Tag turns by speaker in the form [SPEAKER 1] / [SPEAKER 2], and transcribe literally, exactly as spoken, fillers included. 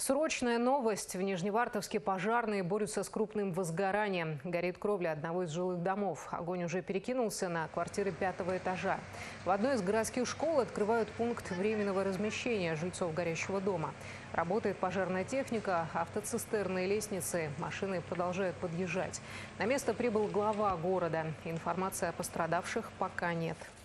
[SPEAKER 1] Срочная новость. В Нижневартовске пожарные борются с крупным возгоранием. Горит кровля одного из жилых домов. Огонь уже перекинулся на квартиры пятого этажа. В одной из городских школ открывают пункт временного размещения жильцов горящего дома. Работает пожарная техника, автоцистерны и лестницы. Машины продолжают подъезжать. На место прибыл глава города. Информации о пострадавших пока нет.